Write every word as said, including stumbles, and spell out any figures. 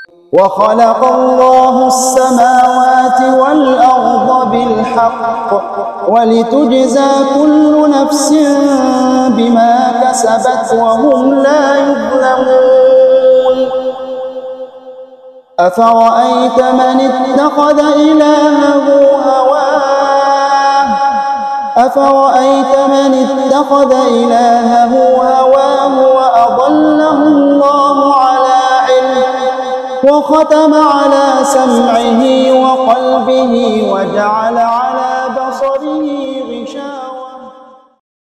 وخلق الله السماوات والأرض بالحق ولتجزى كل نفس بما كسبت وهم لا يظلمون. أفرأيت من اتخذ إلهه هواه أفرأيت من اتخذ إلهه هواه وأضله الله على علم وختم على سمعه وقلبه وجعل على